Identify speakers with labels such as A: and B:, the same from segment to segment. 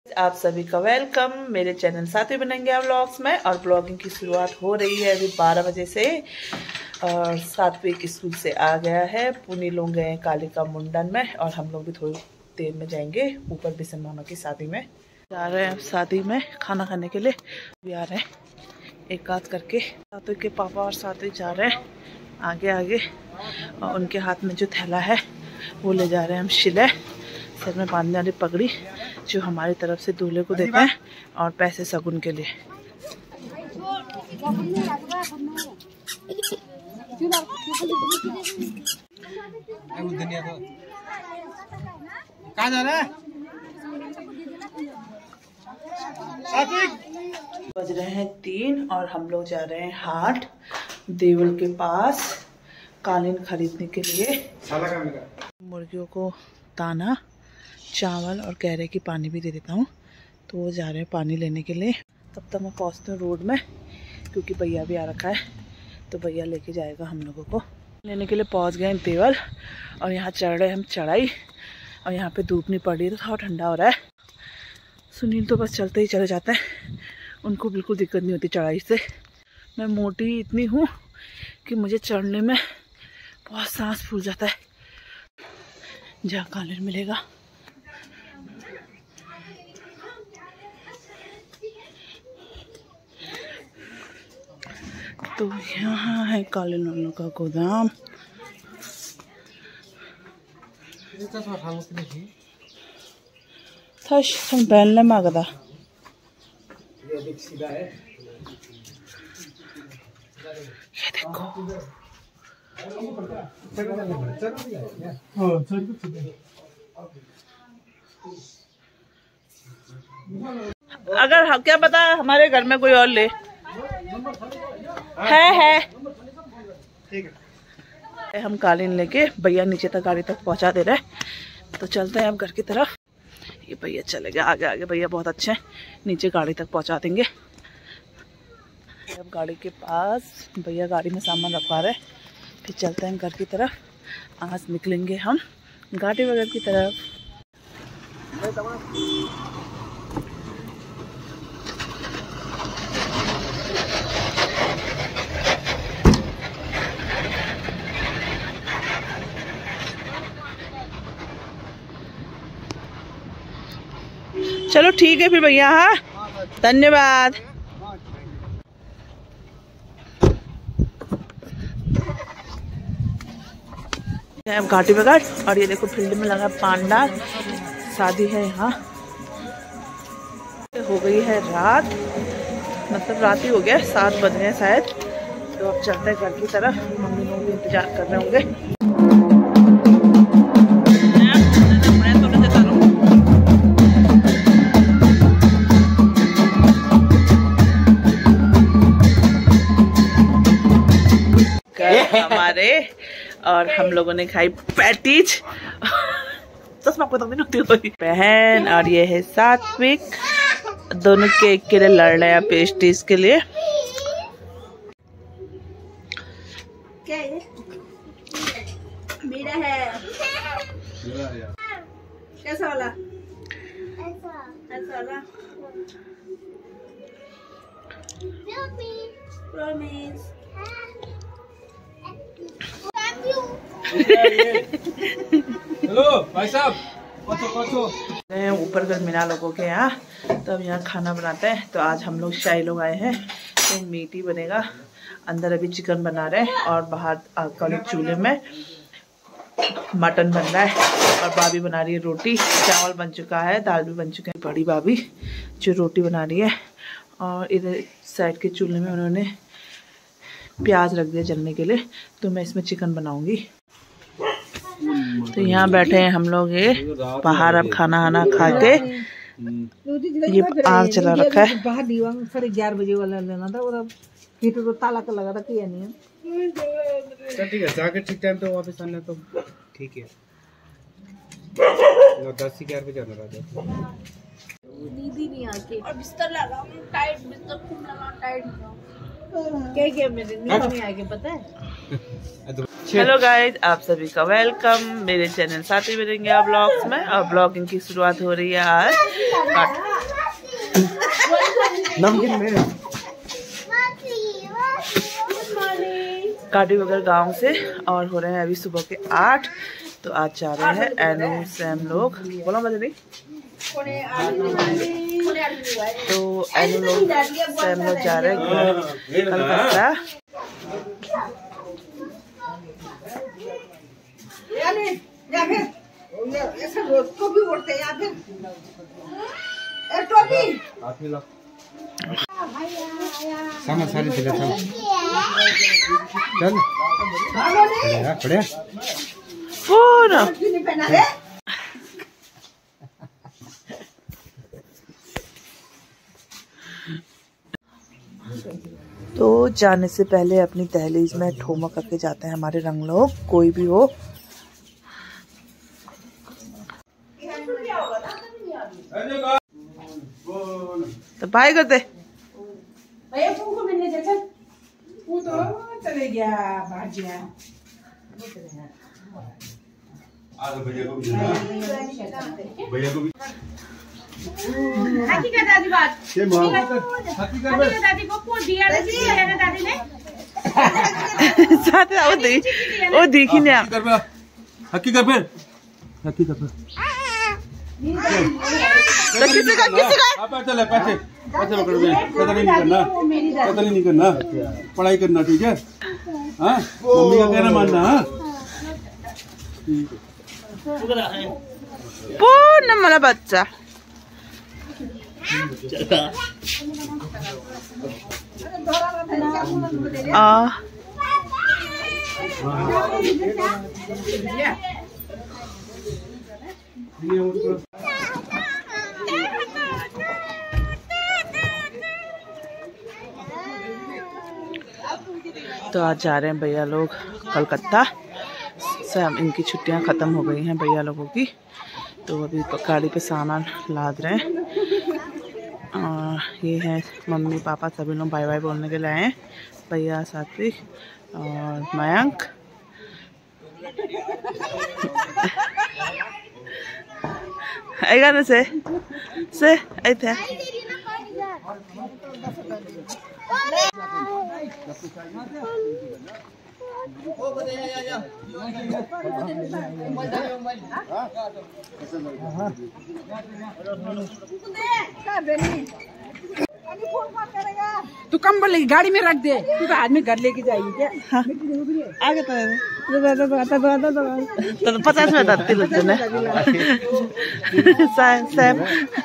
A: आप सभी का वेलकम मेरे चैनल साथी बनेंगे व्लॉग्स में। और ब्लॉगिंग की शुरुआत हो रही है अभी 12 बजे से। और सात्विक स्कूल से आ गया है। पुनी लोग गए हैं कालिका मुंडन में और हम लोग भी थोड़ी देर में जाएंगे ऊपर बिशन मामा की शादी में। जा रहे हैं अब शादी में खाना खाने के लिए। भी आ रहे हैं एक आध करके। सात्विक के पापा और सात्विक जा रहे हैं आगे आगे और उनके हाथ में जो थैला है वो ले जा रहे हैं हम शिले, सर में बांधने वाली पगड़ी जो हमारी तरफ से दूल्हे को देते हैं और पैसे शगुन के लिए।
B: कहाँ जा रहा है?
A: बज रहे हैं 3 और हम लोग जा रहे हैं हाट देवल के पास कालीन खरीदने के लिए। मुर्गियों को दाना, चावल और कहरे की पानी भी दे देता हूँ, तो वो जा रहे हैं पानी लेने के लिए। तब तक मैं पहुँचती हूँ रोड में क्योंकि भैया भी आ रखा है, तो भैया लेके जाएगा हम लोगों को। लेने के लिए पहुँच गए देवल और यहाँ चढ़ रहे हम चढ़ाई और यहाँ पे धूप नहीं पड़ रही तो थोड़ा ठंडा हो रहा है। सुनील तो बस चलते ही चले जाते हैं, उनको बिल्कुल दिक्कत नहीं होती चढ़ाई से। मैं मोटी इतनी हूँ कि मुझे चढ़ने में बहुत सांस फूल जाता है। जहाँ कालीन मिलेगा तो यहाँ है कालीन वालों का गोदाम। पहनने में आगदा ये देखो। अगर क्या पता हमारे घर में कोई और ले है। ठीक है, हम कालीन लेके भैया नीचे तक गाड़ी तक पहुंचा दे रहे हैं, तो चलते हैं अब घर की तरफ। ये भैया चले गए आगे आगे, भैया बहुत अच्छे हैं, नीचे गाड़ी तक पहुंचा देंगे। अब गाड़ी के पास भैया गाड़ी में सामान रखवा रहे हैं, फिर चलते हैं घर की तरफ। आज निकलेंगे हम घाटी वगैरह की तरफ। चलो ठीक है फिर भैया, हाँ धन्यवाद। अब घाटी बगड़ और ये देखो फील्ड में लगा पांडाल, शादी है यहाँ। हो गई है रात, मतलब रात ही हो गया, 7 बज गए शायद। तो अब चलते हैं घर की तरफ, मम्मी लोग भी इंतजार कर रहे होंगे। हमारे और हम लोगों ने खाई पैटीज। चश्मा को बहन और ये है सात्विक, दोनों केक के लिए लड़ रहे हैं पेस्ट्रीज के लिए। क्या है? मेरा है कैसा वाला? ऐसा वाला प्रॉमिस।
B: हेलो भाई साहब,
A: ऊपर घर मीना लोगों के यहाँ, तो अब यहाँ खाना बनाते हैं। तो आज हम लोग शाही लोग आए हैं, तो मीट ही बनेगा। अंदर अभी चिकन बना रहे हैं और बाहर कल चूल्हे में मटन बन रहा है और भाभी बना रही है रोटी। चावल बन चुका है, दाल भी बन चुका है। बड़ी भाभी जो रोटी बना रही है और इधर साइड के चूल्हे में उन्होंने प्याज रख दिया जलने के लिए, तो मैं इसमें चिकन बनाऊंगी। तो यहाँ बैठे हैं हम लोग ये बाहर, अब खाना आना खा के। ये आग चला रखा है। बाहर 11:30 बजे वाला लेना था और हीटर तो ताला का लगा था कि नहीं है।
B: ठीक है, जाके ठीक टाइम पे वापस आना तो ठीक है। 10-11 बजे आना रहता है।
C: नींद ही नहीं आती और बिस्तर लगा टाइट, बिस्तर खूब लगा टाइट। क्या मेरे नींद नहीं आएगी पता है।
A: हेलो गाइस, आप सभी का वेलकम मेरे चैनल साथी बनेंगे ब्लॉग्स में। और ब्लॉगिंग की शुरुआत हो रही है आज
B: नमकीन में
A: गाड़ी वगैरह गांव से और हो रहे हैं अभी सुबह के 8। तो आज जा रहे हैं एनू सैम लोग, बोला मजे नहीं, तो एनू लोग सैम लोग जा रहे हैं कलकत्ता।
B: सारी चल बढ़िया
A: तो जाने से पहले अपनी दहलीज में ठोमा करके जाते हैं हमारे रंग लोग, कोई भी हो। तो बाय करते
D: चले गया भाजिया
B: भैया को भी
C: हकीकत दादी बात
B: हकीकत
C: दादी को फोन दिया दादी ने
A: साथ वो देखी नहीं
B: हकीकत फिर
A: किसी का
B: चले पैसे पकड़ दे, कदर नहीं करना, पढ़ाई करना, ठीक है? हाँ, मम्मी का कहना मानना। हाँ
A: पूर्ण मला बच्चा तो आज जा रहे हैं भैया लोग कलकत्ता। सब इनकी छुट्टियां ख़त्म हो गई हैं भैया लोगों की, तो अभी गाड़ी पे सामान लाद रहे हैं। ये है मम्मी पापा सभी लोग बाय बाय बोलने के लिए आए हैं, भैया सात्विक और मयंक। आएगा ना से आई थे
D: तू कंबल गाड़ी में रख दे, तू बाद में घर लेके जाएगी क्या?
A: हाँ। आगे तो 50 में दाती लगते ना सैम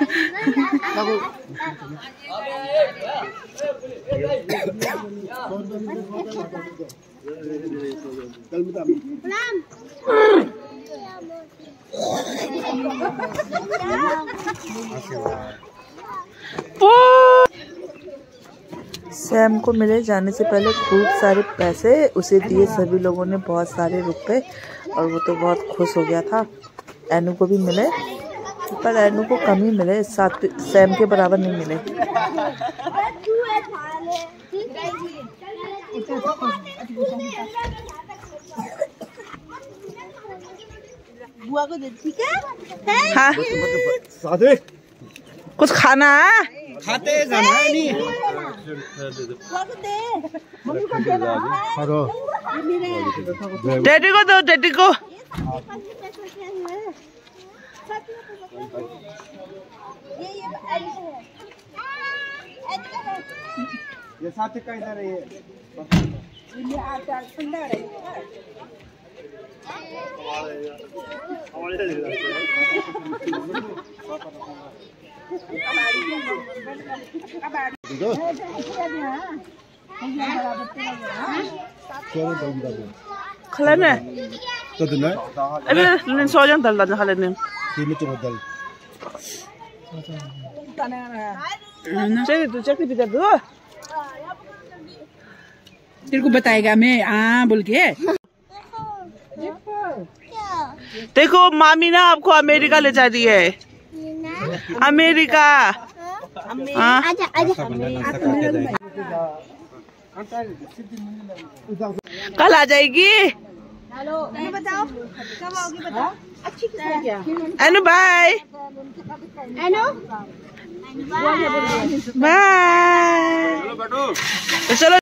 A: सैम को मिले जाने से पहले खूब सारे पैसे उसे दिए सभी लोगों ने, बहुत सारे रुपए, और वो तो बहुत खुश हो गया था। एनू को भी मिले पर एनू को कम ही मिले, साथ सैम के बराबर नहीं मिले। बुआ को दे, ठीक है? हाँ कुछ खाना है?
B: खाते जाना नहीं
A: डैडी को दो, डैडी को।
B: ये साथ का इधर है
A: खलेने
B: तो दिन है
A: अरे सोजन दल दल खलेने
B: तीन तो दल
A: चल तू चक्की भी कर दो,
D: तेरे को बताएगा मैं बोल के।
A: देखो मामी ना आपको अमेरिका ले जा रही है, अमेरिका। कल आ जाएगी।
C: हेलो बताओ कब आओगी, बताओ। अच्छी क्या?
A: एनु बाय।
C: एनु
A: बाय।
B: चलो बैठो।
A: तो चलो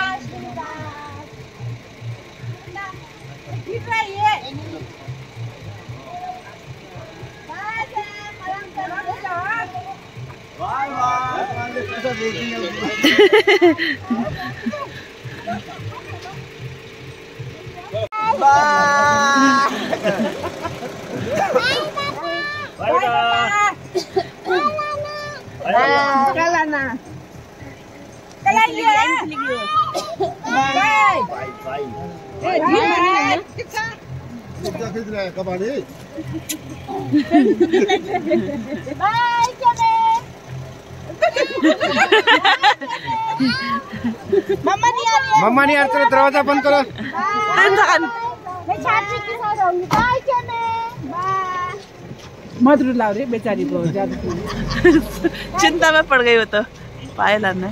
E: मम्मा नहीं आ रही, चलो दरवाजा बंद करो।
C: मैं छात्री के साथ आऊंगी। बाय चले बाय।
D: मत रुलाओ रे बेचारी को ज्यादा।
A: चिंता में पड़ गई हो तो पायल आने।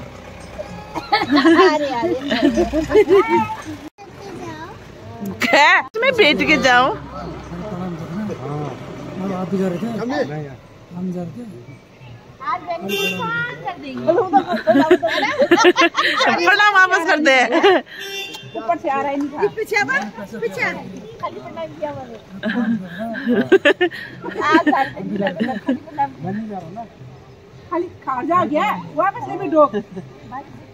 A: क्या मैं बैठ के जाऊं? प्रणाम वापस कर दे।
D: ऊपर से आ रहा ही नहीं था।
C: पीछे खाली प्रणाम किया मैंने।
D: खाली खा जा गया वापस से भी डोक।